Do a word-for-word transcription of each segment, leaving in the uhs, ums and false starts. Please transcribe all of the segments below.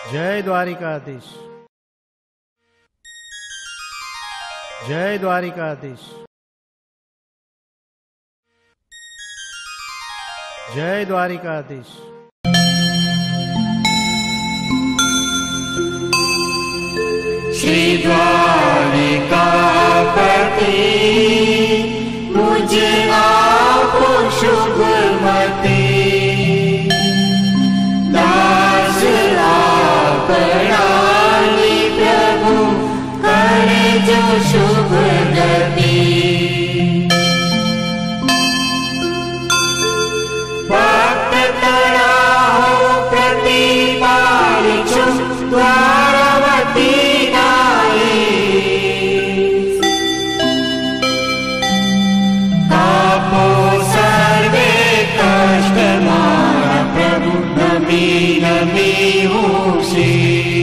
जय द्वारिकाधीश, जय द्वारिकाधीश, जय द्वारिकाधीश। श्री द्वारिकापति मुझ आपो शुभमति, दास आपरानी प्रभु करे जो शुभ गति। भक्त तराहो प्रतिपालिछु द्वारवती नमी होशी।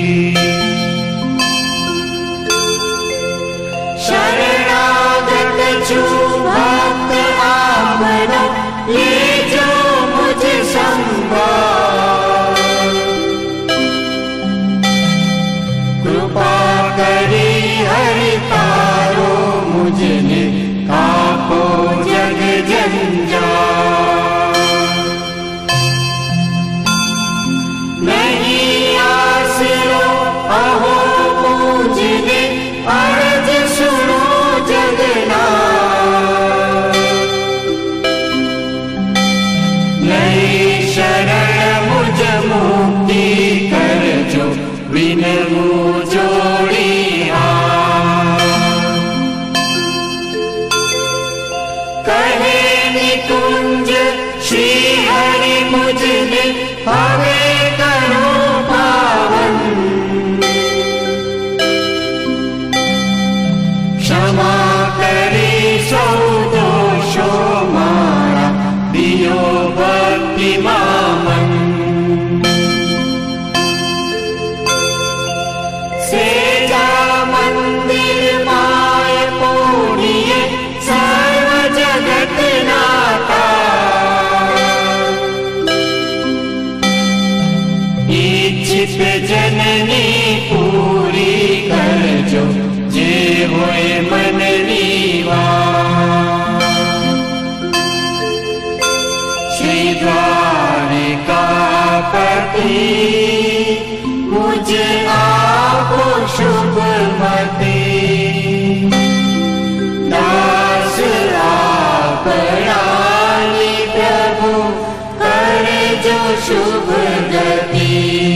शरणागत छु भक्त आपना, ले जो मुझ संभाल। कृपा करी हरि तारो मुझने, कापो जग जंजाल। अहो मुझने अर्ज सुनो जगन्नाथ, नई शरण मुझ मुक्ति कर जो, विनमु जोड़ी हाथ। कहे निकुंज श्री हरि मुझने, हवे करो पावन। क्षमा करी सौ दोषो मारा, दियो भक्ति मामन। सेजा मंदिर माय पूर्णिये, सर्व जगत नाता। इच्छित जननी पूरी कर जो, जे होए मन नीवा। श्री द्वारिकापति मुझ आपो शुभमति, दास आपरानी प्रभु करे जो शुभ गति।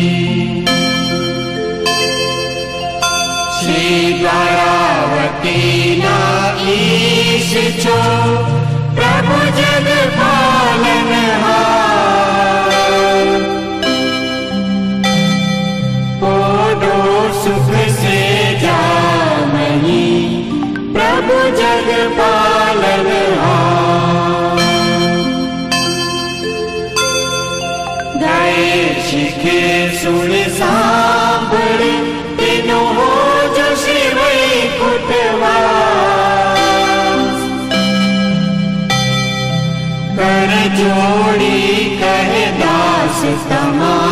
श्री द्वारावती ना ईश छो, प्रभु जग पालनहार। पोडो सुख से जामही, प्रभु जग पालनहार। गए शिखे सुन सांभळे, तीनों हो जो श्री वैकुंठवास। कर जोड़ी कहे दास तमा,